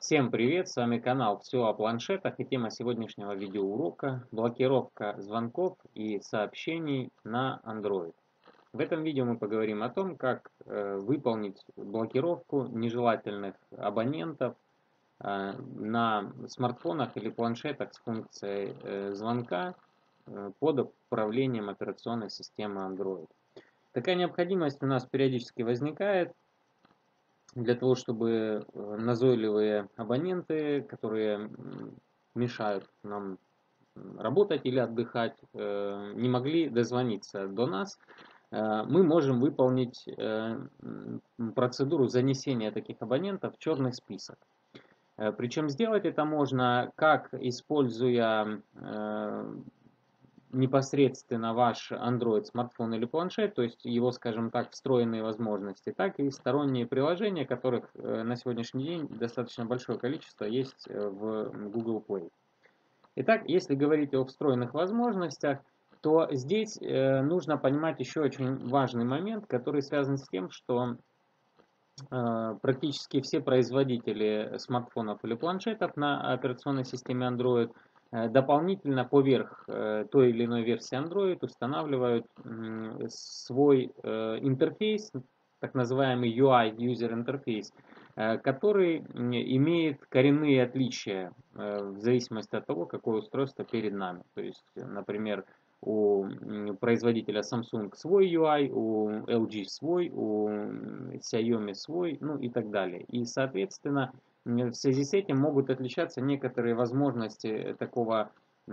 Всем привет, с вами канал Все о планшетах и тема сегодняшнего видеоурока — блокировка звонков и сообщений на Android. В этом видео мы поговорим о том, как выполнить блокировку нежелательных абонентов на смартфонах или планшетах с функцией звонка под управлением операционной системы Android. Такая необходимость у нас периодически возникает для того, чтобы назойливые абоненты, которые мешают нам работать или отдыхать, не могли дозвониться до нас. Мы можем выполнить процедуру занесения таких абонентов в черный список. Причем сделать это можно как используя непосредственно ваш Android смартфон или планшет, то есть его, скажем так, встроенные возможности, так и сторонние приложения, которых на сегодняшний день достаточно большое количество есть в Google Play. Итак, если говорить о встроенных возможностях, то здесь нужно понимать еще очень важный момент, который связан с тем, что практически все производители смартфонов или планшетов на операционной системе Android дополнительно поверх той или иной версии Android устанавливают свой интерфейс, так называемый UI, User Interface, который имеет коренные отличия в зависимости от того, какое устройство перед нами. То есть, например, у производителя Samsung свой UI, у LG свой, у Xiaomi свой, ну и так далее. И, соответственно, в связи с этим могут отличаться некоторые возможности такого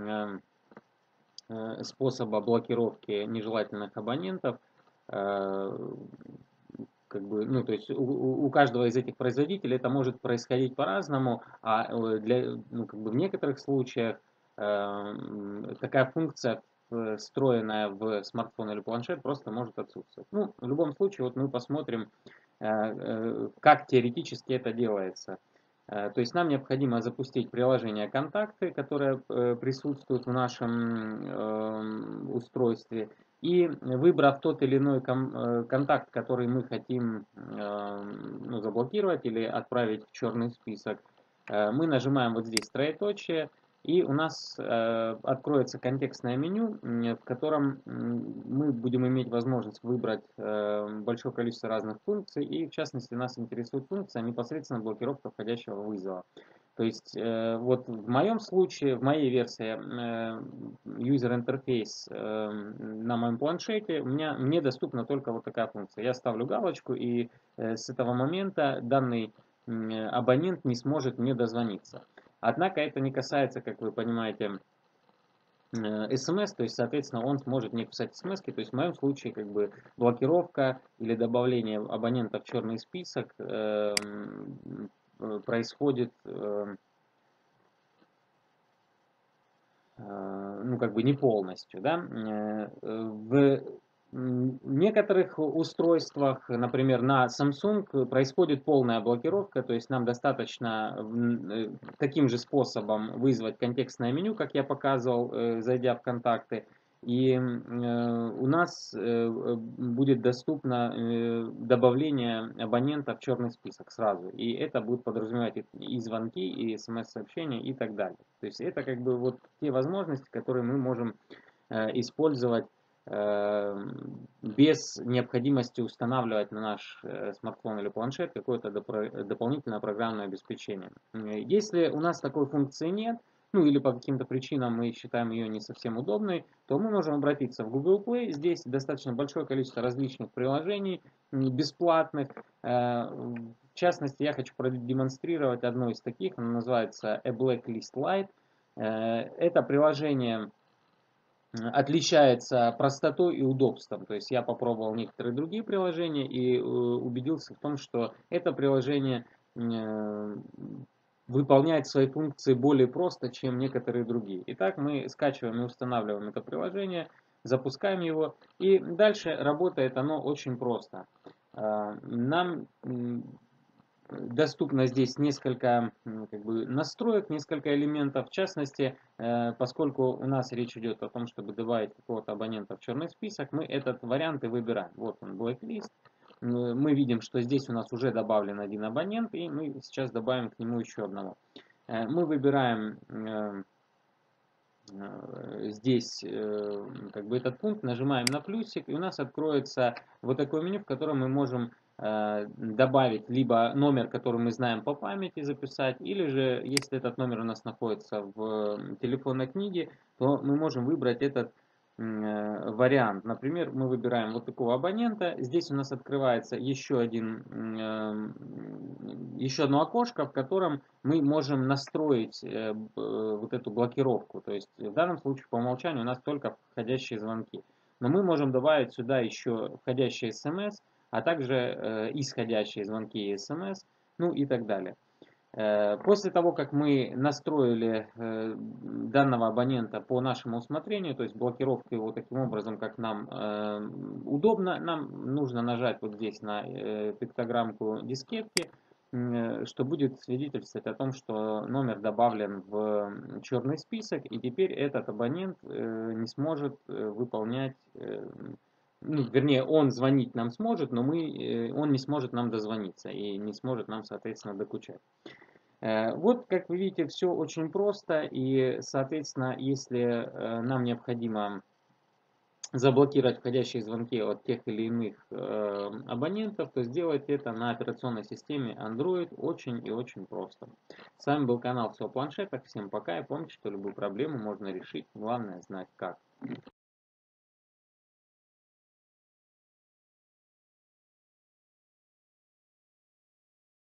способа блокировки нежелательных абонентов. Как бы, ну, то есть у каждого из этих производителей это может происходить по-разному, а как бы в некоторых случаях такая функция, встроенная в смартфон или планшет, просто может отсутствовать. Ну, в любом случае, вот мы посмотрим, как теоретически это делается. То есть нам необходимо запустить приложение «Контакты», которое присутствует в нашем устройстве. И выбрав тот или иной контакт, который мы хотим заблокировать или отправить в черный список, мы нажимаем вот здесь троеточие, и у нас откроется контекстное меню, в котором мы будем иметь возможность выбрать большое количество разных функций, и в частности нас интересует функция непосредственно блокировка входящего вызова. То есть вот в моем случае, в моей версии User Interface на моем планшете, мне доступна только вот такая функция. Я ставлю галочку, и с этого момента данный абонент не сможет мне дозвониться. Однако это не касается, как вы понимаете, смс, то есть, соответственно, он сможет мне писать смс, то есть в моем случае как бы блокировка или добавление абонента в черный список происходит ну, как бы не полностью, да. В некоторых устройствах, например, на Samsung, происходит полная блокировка, то есть нам достаточно таким же способом вызвать контекстное меню, как я показывал, зайдя в контакты, и у нас будет доступно добавление абонента в черный список сразу, и это будет подразумевать и звонки, и смс-сообщения, и так далее. То есть это как бы вот те возможности, которые мы можем использовать без необходимости устанавливать на наш смартфон или планшет какое-то дополнительное программное обеспечение. Если у нас такой функции нет, ну или по каким-то причинам мы считаем ее не совсем удобной, то мы можем обратиться в Google Play. Здесь достаточно большое количество различных приложений бесплатных. В частности, я хочу продемонстрировать одно из таких, оно называется A Blacklist Lite. Это приложение отличается простотой и удобством. То есть я попробовал некоторые другие приложения и убедился в том, что это приложение выполняет свои функции более просто, чем некоторые другие. Итак, мы скачиваем и устанавливаем это приложение, запускаем его, и дальше работает оно очень просто. Нам доступно здесь несколько настроек, несколько элементов. В частности, поскольку у нас речь идет о том, чтобы добавить какого-то абонента в черный список, мы этот вариант и выбираем. Вот он, blacklist. мы видим, что здесь у нас уже добавлен один абонент, и мы сейчас добавим к нему еще одного. Мы выбираем здесь как бы этот пункт, нажимаем на плюсик, и у нас откроется вот такое меню, в котором мы можем добавить либо номер, который мы знаем по памяти, записать, или же, если этот номер у нас находится в телефонной книге, то мы можем выбрать этот вариант. Например, мы выбираем вот такого абонента. Здесь у нас открывается еще одно окошко, в котором мы можем настроить вот эту блокировку. То есть в данном случае по умолчанию у нас только входящие звонки. Но мы можем добавить сюда еще входящие смс, а также исходящие звонки и смс, ну и так далее. После того, как мы настроили данного абонента по нашему усмотрению, то есть блокировку его таким образом, как нам удобно, нам нужно нажать вот здесь на пиктограммку дискетки, что будет свидетельствовать о том, что номер добавлен в черный список, и теперь этот абонент не сможет выполнять, ну, вернее, он звонить нам сможет, но он не сможет нам дозвониться и не сможет нам, соответственно, докучать. Вот, как вы видите, все очень просто, и, соответственно, если нам необходимо заблокировать входящие звонки от тех или иных абонентов, то сделать это на операционной системе Android очень и очень просто. С вами был канал Все о планшетах. Всем пока, и помните, что любую проблему можно решить, главное знать как.